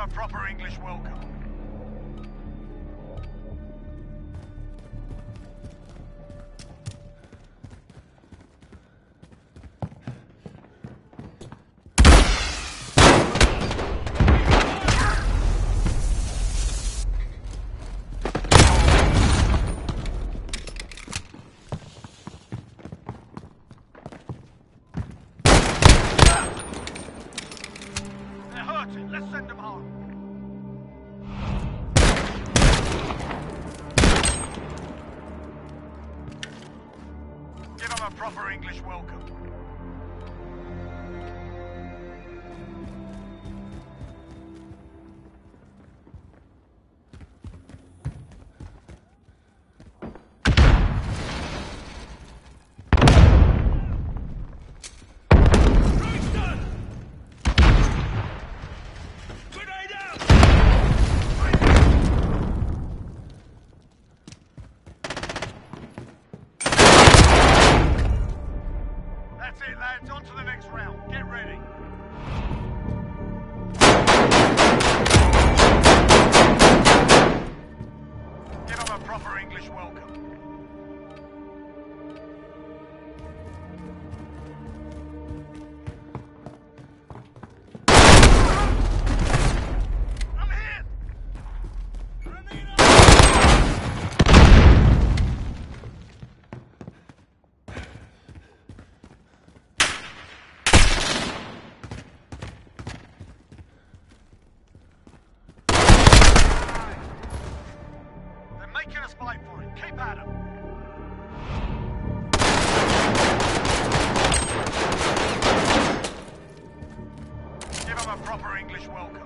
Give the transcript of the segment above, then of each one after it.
proper English welcome. They're hurting. Let's send them home. Give them a proper English welcome. That's it, lads. On to the next round. Get ready. Give them a proper English welcome. I'm hit! Making us fight for it. Keep at them. Give them a proper English welcome.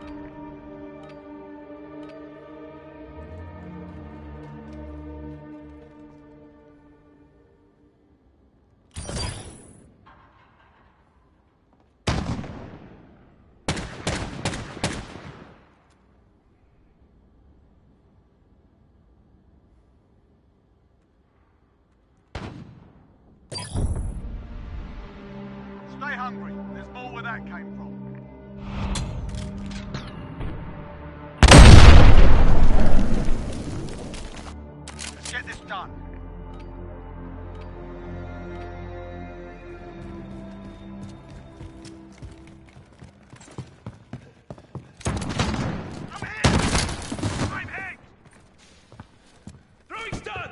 Stay hungry. There's more where that came from. Let's get this done. I'm hit! I'm hit! Throwing stun!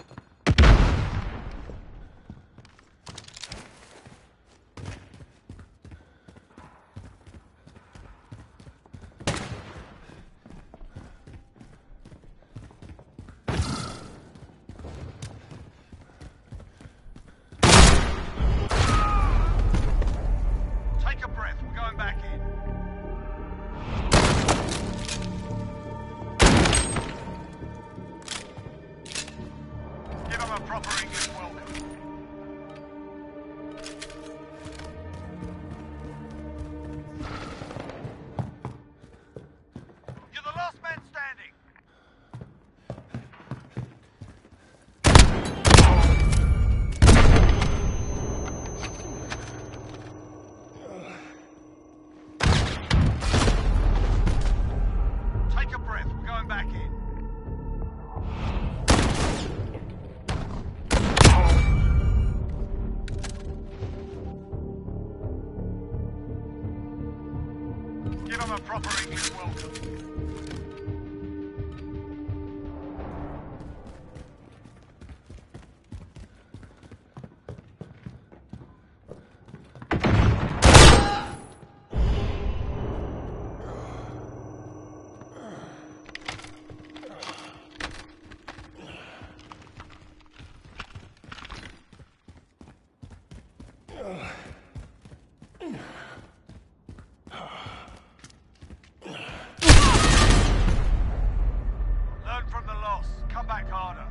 Take a breath, we're going back in. Give them a proper English welcome. You're the last man standing. Take a breath, we're going back in. Give them a proper English welcome. Learn from the loss. Come back harder.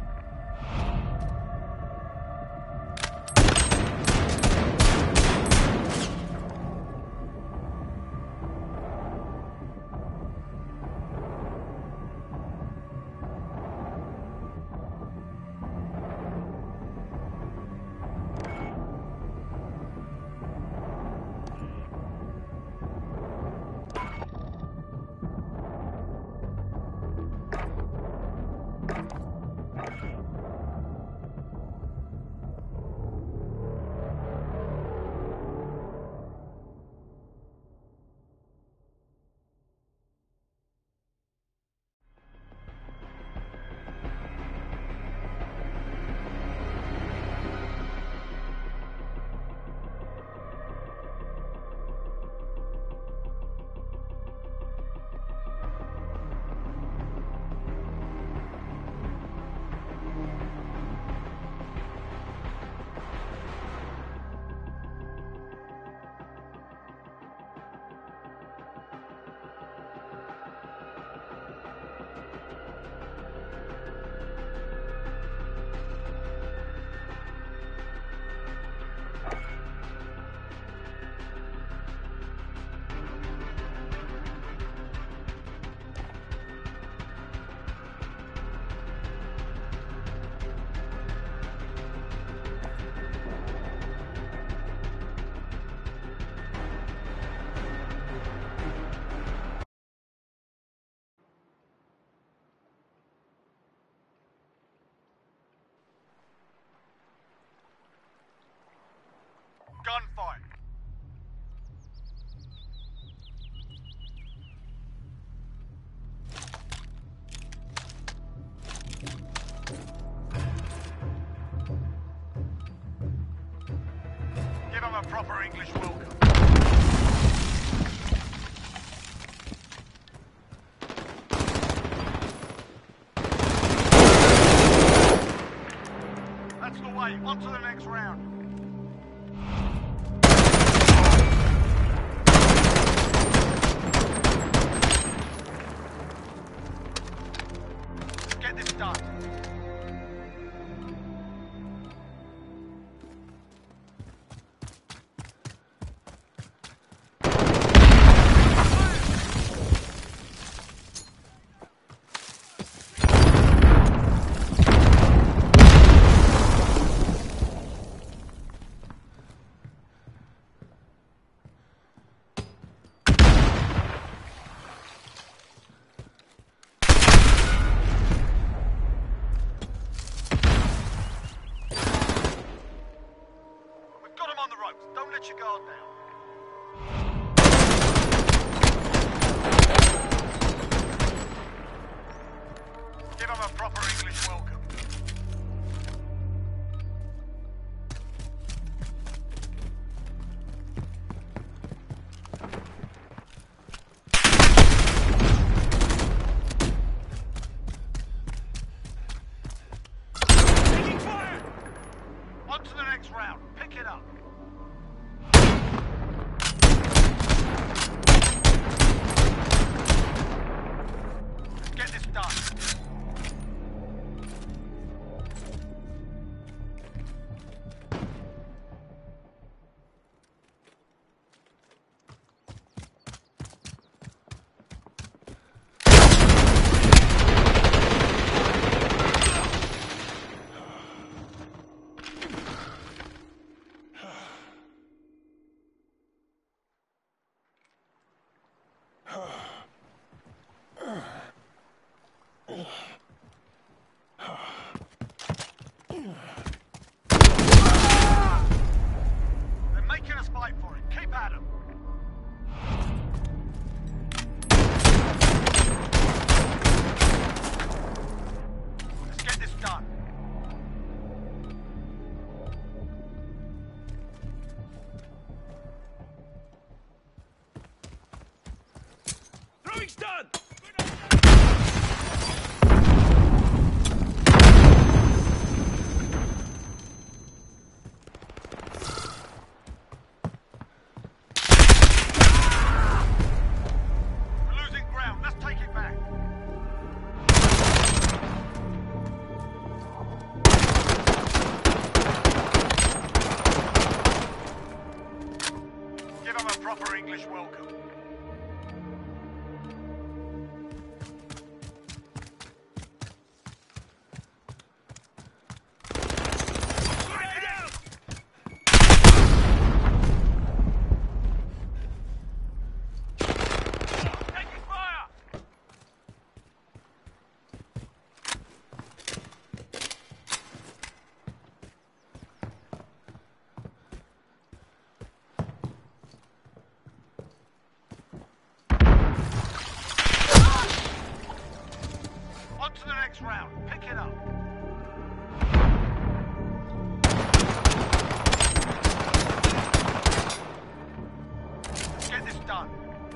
English welcome. That's the way. On to the next round. Let's get this done. Don't let your guard down. Give them a proper English welcome. Taking fire! On to the next round. Pick it up. Get this done. They're making us fight for it. Keep at them. Let's get this done. Throwing stun! We're losing ground. Let's take it back. Give them a proper English welcome. Taking fire! On to the next round. Pick it up. Let's get this done.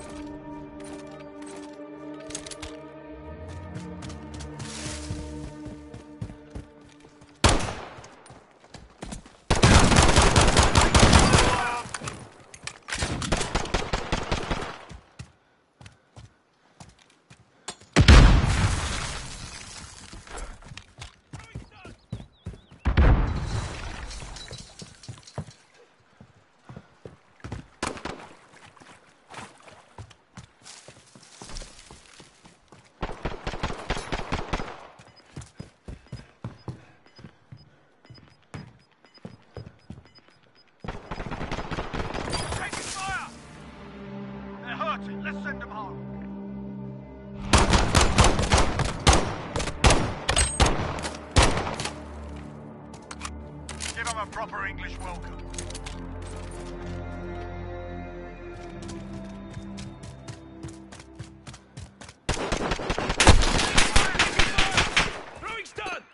Taking fire! They're hurting. Let's send them home. Give them a proper English welcome. Throwing stun!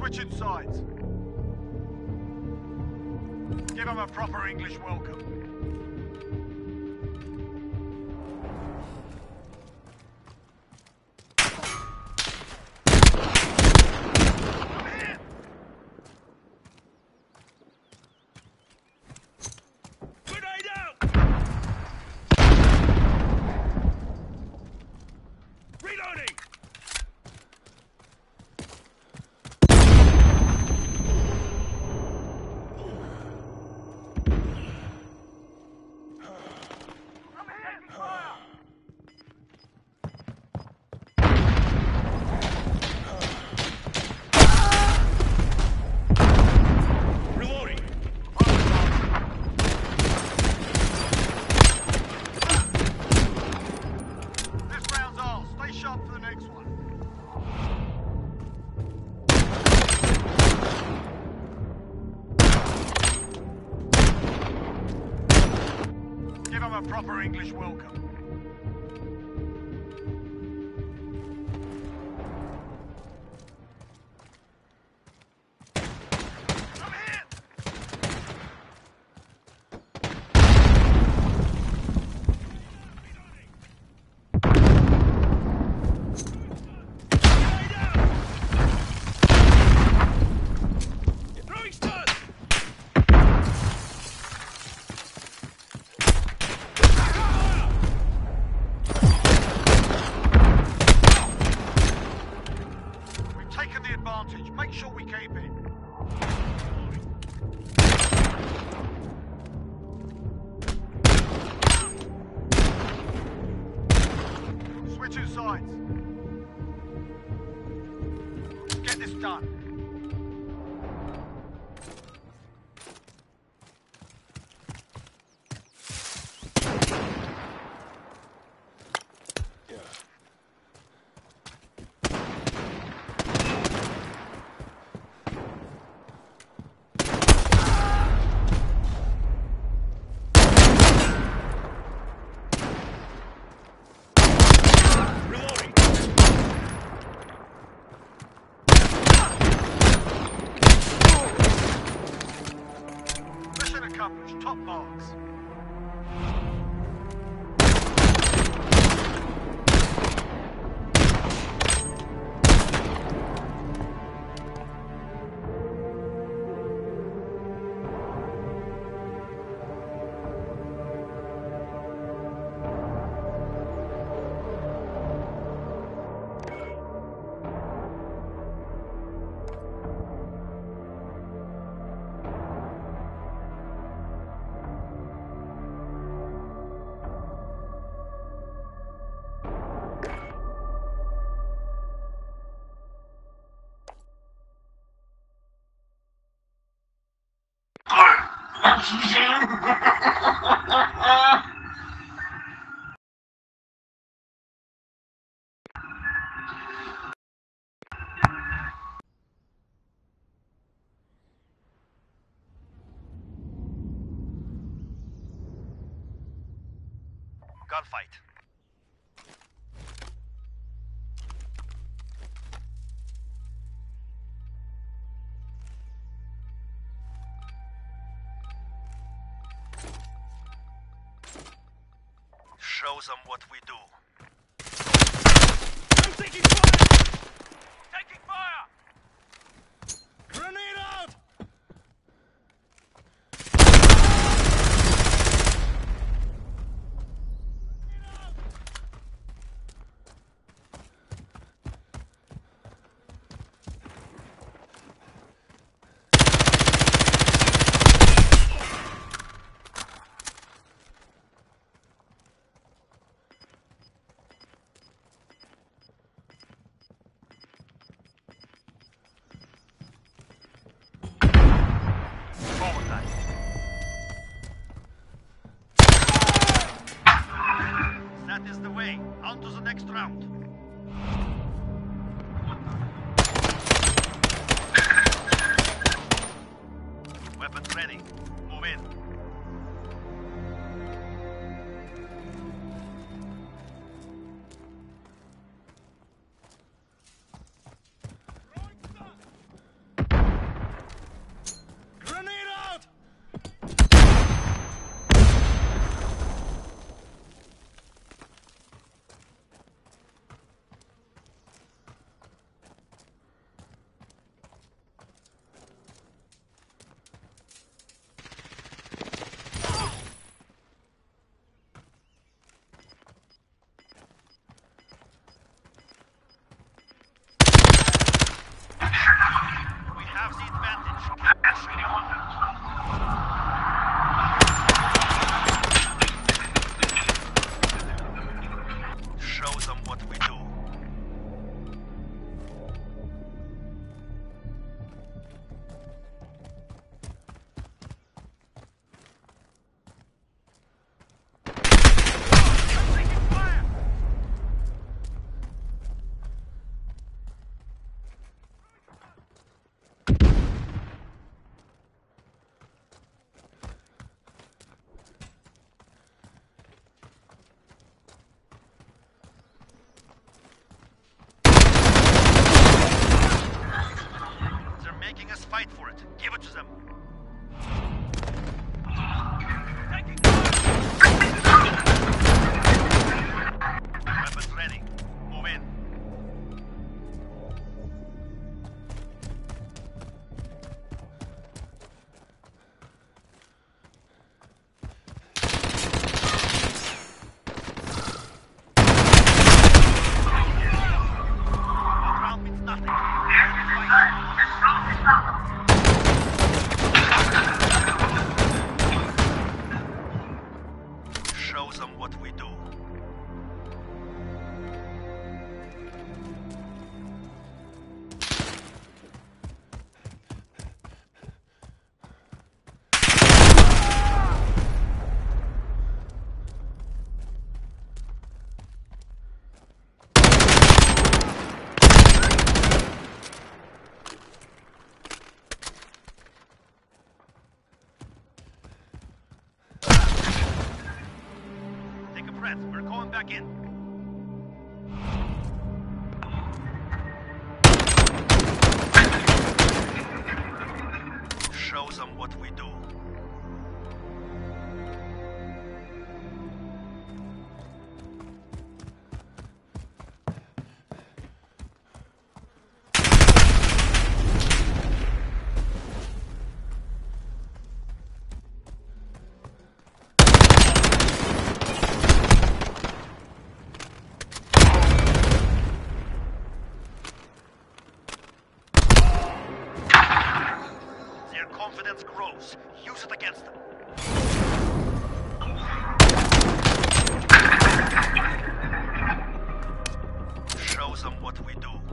Switching sides. Give them a proper English welcome. Grenade out! Reloading! Taking fire! Reloading! This round's ours. Stay sharp for the next one. Give them a proper English welcome. I'm hit! Grenade out! Throwing stun! Fire! We've taken the advantage. Make sure we keep it. Switching sides. Get this done. Reloading! Mission accomplished. Top marks. Gunfight. Show them what we do. I'm taking fire! Taking fire! Grenade out! Forward line. That is the way. On to the next round. Weapons ready. Move in. Throwing stun. have the advantage. Show them what we do. Making us fight for it. Give it to them. Taking weapons ready. Move in. One round means nothing. Show them what we do. Take a breath. We're going back in. Show them what we do. Their confidence grows. Use it against them. Show them what we do.